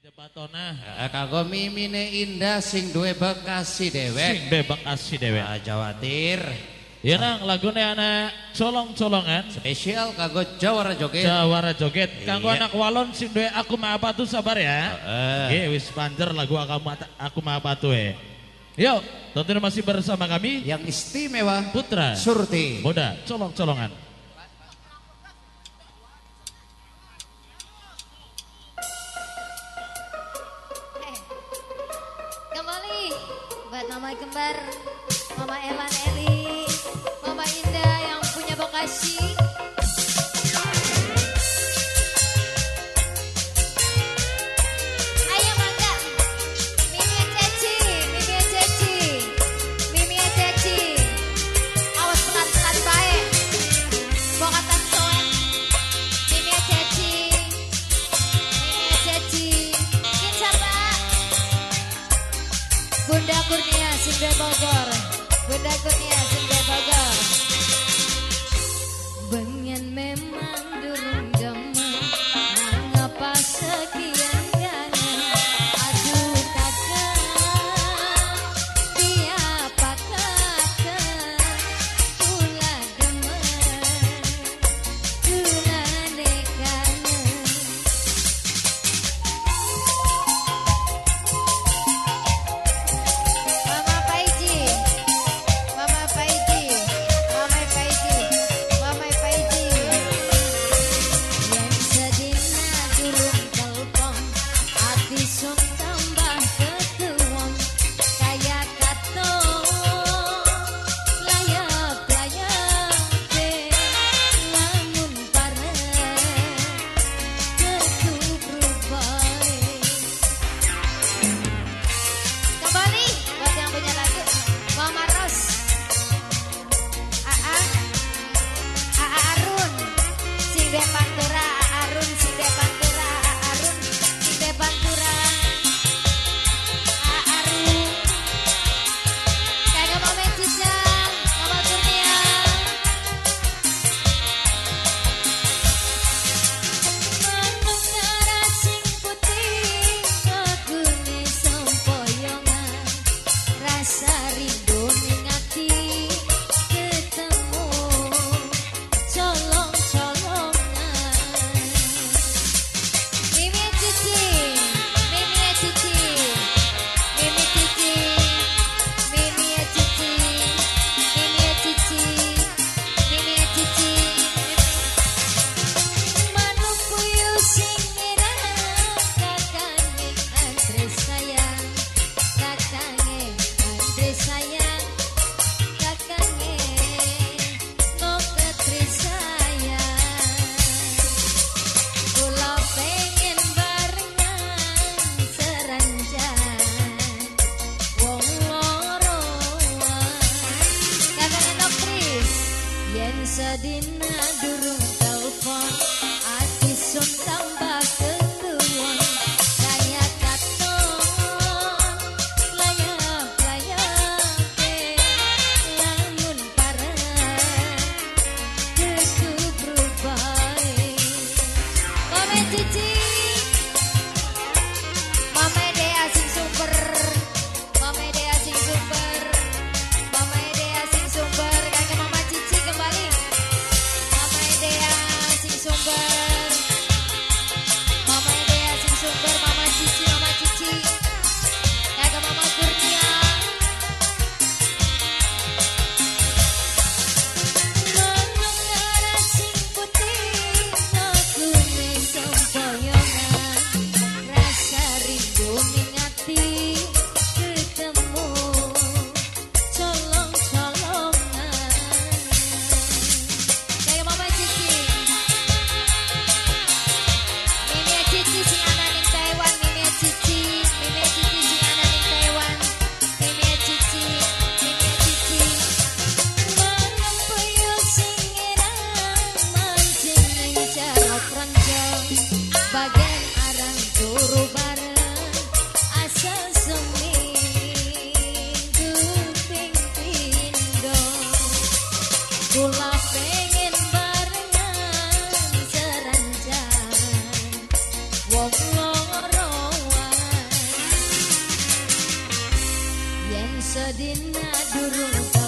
Jepatona. Kanggo mimine indah sing duwe Bekasi dewek. Sing duwe Bekasi dewek. Jawatir. Ya nang lagune anak colong-colongan. Spesial kanggo Jawara Joget. Jawara Joget. Kanggo anak walon sing duwe aku mah apa tuh sabar ya. Nggih wis panjer lagu aku mah apa tuh Yuk, tentunya masih bersama kami yang istimewa Putra Surti Muda Colong-colongan. Buat Mama Kembar, Mama Elan Eli, Mama Indah yang punya Bekasi. Ayo mangga, Mimi Ceci, Mimi Ceci, Mimi Ceci. Awas pelan-pelan baik. Bokatan soet, Mimi Ceci, Mimi Ceci. Bunda Kurnia Sinde Bogor, Bunda Kurnia Sinde Bogor. Bengen memang durung demen, mengapa sekian gana? Aduh kakak, siapa kakak? Ulah demen, ulah nekana. Mama Paiji, dina durung